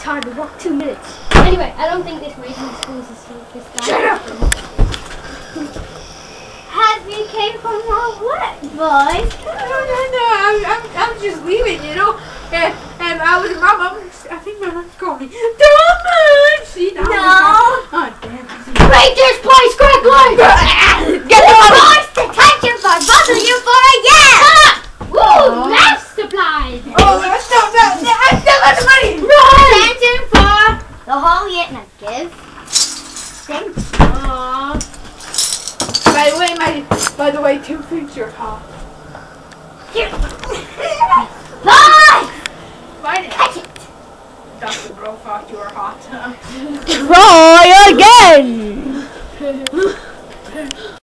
tired. We walked 2 minutes. Anyway, I don't think this reading school is this guy. Shut up! Happy came from our work, boys. No, I'm just leaving, you know. And I was I think my mom's calling me. Don't see now. No. Oh damn. Break this place quickly! Get the forced detention for both of you for a year. Woo! Mass supplies! Oh, I still got the money. Detention for the whole year. Now give. Thanks. By the way, 2 things you're hot. Here. Bye. Mine is. Catch it. Dr. Bro thought you were hot. Try again!